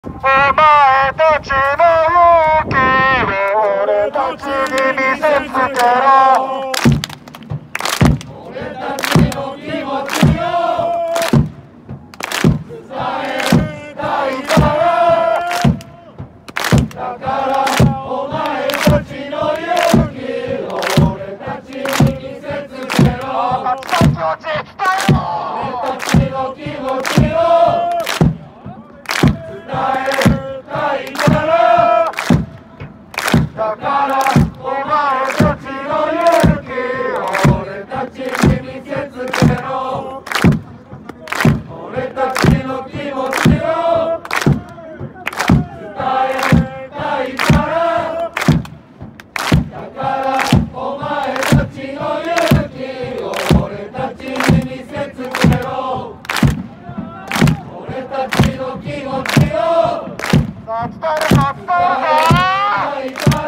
お前たちの勇気を俺たちに見せつけろ。 俺たちの気持ちを伝えたいから。だからお前たちの勇気を俺たちに見せつけろ。 俺たちの気持ち伝えろ。 俺たちの気持ちを伝えたいから。だからお前たちの勇気を俺たちに見せつけろ。俺たちの気持ちを伝えたいから。だからお前たちの勇気を俺たちに見せつけろ。俺たちの気持ちをさあ伝えるぞ伝えるぞ。 伝えたいから。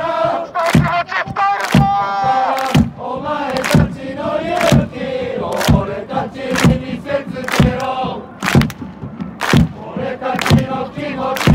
気持ち伝えるぞ。 お前たちの勇気を俺たちに見せつけろ。俺たちの気持ち